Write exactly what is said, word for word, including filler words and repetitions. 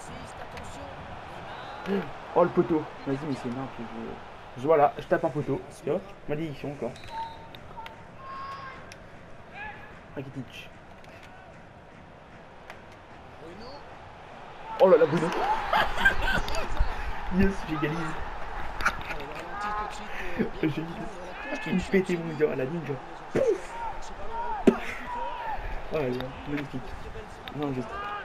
Oh le poteau. Vas-y, mais c'est énorme. Je... je... Voilà, je tape un poteau. Tu vois, malédiction encore. Rakitic. Oh là là, Bruno. Yes, j'égalise. J'ai une pété mon dieu à la ninja. Oh là là, magnifique. Non, juste.